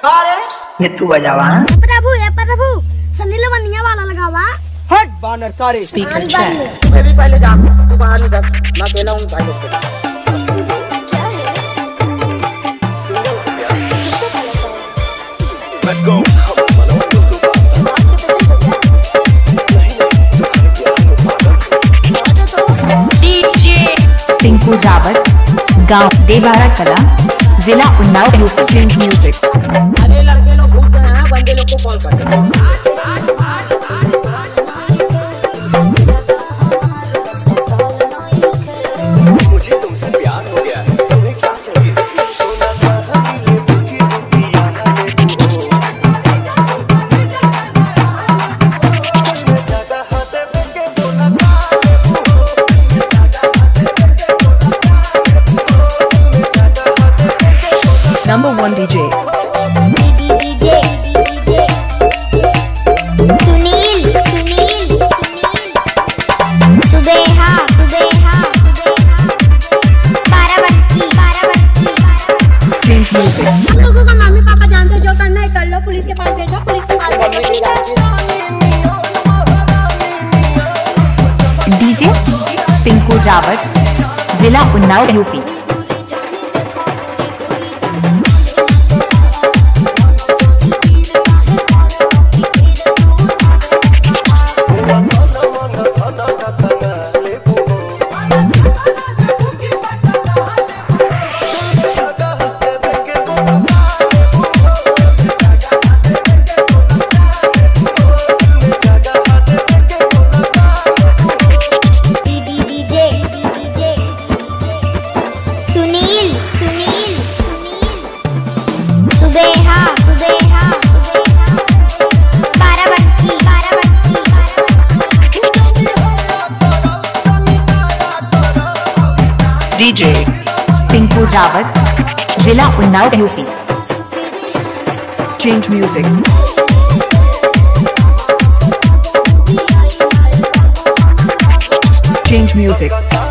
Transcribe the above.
ये तू बजावा प्रभु सनील वनिया वाला लगावा। हट बानर सारे। Speaker check. मैं भी पहले जा, तू बाहर निकल, मैं अकेला हूँ भाई लोग के। Let's go. DJ Pinku Rawat, गांव देवारा कला, जिला उन्नाव, यूपी। Change music. अरे लड़के लोग घुस गए हैं, बंदे लोग को कॉल कर। मुझे तुमसे प्यार हो गया है, तुम्हें क्या चाहिए? सोना चांदी लेबू की बुटिया ना लेबू हो। ज्यादा हाथे बेके बोला का लेबू हो। ज्यादा हाथे बेके बोला का लेबू हो। ज्यादा हाथे बेके बोला। नंबर 1 DJ लोगों का मम्मी पापा जानते, जो करना है कर लो, पुलिस के पास भेजो, पुलिस के पास DJ पिंकू रावत, जिला उन्नाव, यूपी। DJ पिंकू रावत, जिला Unnao, UP. Change music. Change music.